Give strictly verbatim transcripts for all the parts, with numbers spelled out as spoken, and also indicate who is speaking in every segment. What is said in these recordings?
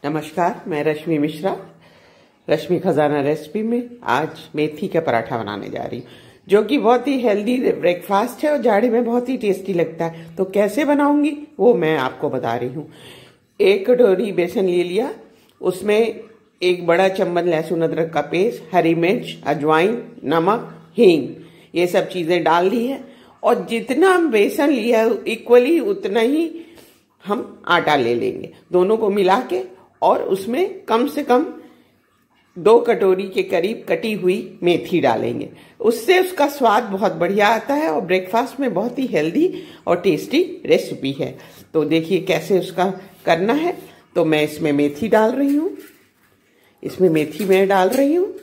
Speaker 1: नमस्कार, मैं रश्मि मिश्रा। रश्मि खजाना रेसिपी में आज मेथी का पराठा बनाने जा रही हूँ, जो कि बहुत ही हेल्दी ब्रेकफास्ट है और जाड़े में बहुत ही टेस्टी लगता है। तो कैसे बनाऊंगी वो मैं आपको बता रही हूँ। एक कटोरी बेसन ले लिया, उसमें एक बड़ा चम्मच लहसुन अदरक का पेस्ट, हरी मिर्च, अजवाइन, नमक, हींग, ये सब चीजें डाल दी है। और जितना हम बेसन लिया इक्वली उतना ही हम आटा ले लेंगे, दोनों को मिला के, और उसमें कम से कम दो कटोरी के करीब कटी हुई मेथी डालेंगे। उससे उसका स्वाद बहुत बढ़िया आता है और ब्रेकफास्ट में बहुत ही हेल्दी और टेस्टी रेसिपी है। तो देखिए कैसे उसका करना है। तो मैं इसमें मेथी डाल रही हूँ, इसमें मेथी मैं डाल रही हूँ,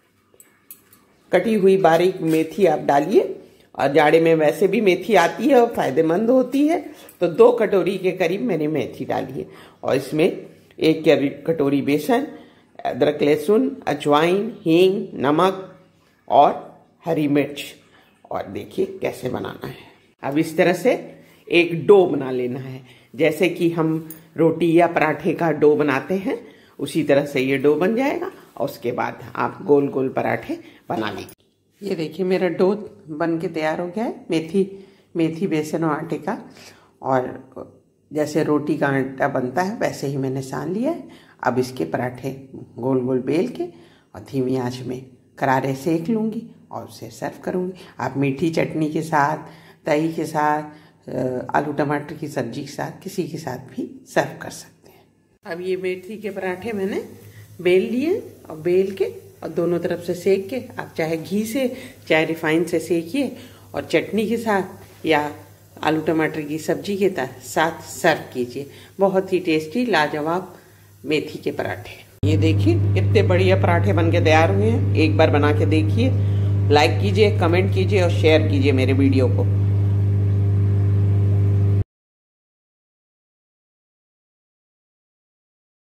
Speaker 1: कटी हुई बारीक मेथी आप डालिए। और जाड़े में वैसे भी मेथी आती है और फायदेमंद होती है। तो दो कटोरी के करीब मैंने मेथी डाली है। और इसमें एक कटोरी बेसन, अदरक, लहसुन, अजवाइन, हींग, नमक और हरी मिर्च। और देखिए कैसे बनाना है। अब इस तरह से एक डो बना लेना है, जैसे कि हम रोटी या पराठे का डो बनाते हैं, उसी तरह से ये डो बन जाएगा। और उसके बाद आप गोल गोल पराठे बना लीजिए। ये देखिए मेरा डो बन के तैयार हो गया है, मेथी मेथी बेसन और आटे का। और जैसे रोटी का आटा बनता है वैसे ही मैंने सान लिया है। अब इसके पराठे गोल गोल बेल के और धीमी आंच में करारे सेक लूँगी और उसे सर्व करूँगी। आप मीठी चटनी के साथ, दही के साथ, आलू टमाटर की सब्जी के साथ, किसी के साथ भी सर्व कर सकते हैं। अब ये मेथी के पराठे मैंने बेल लिए और बेल के और दोनों तरफ से सेक के, आप चाहे घी से चाहे रिफाइन से सेकिए और चटनी के साथ या आलू टमाटर की सब्जी के साथ सर्व कीजिए। बहुत ही टेस्टी लाजवाब मेथी के पराठे। ये देखिए कितने बढ़िया पराठे बन के तैयार हुए हैं। एक बार बना के देखिए, लाइक कीजिए, कमेंट कीजिए और शेयर कीजिए मेरे वीडियो को।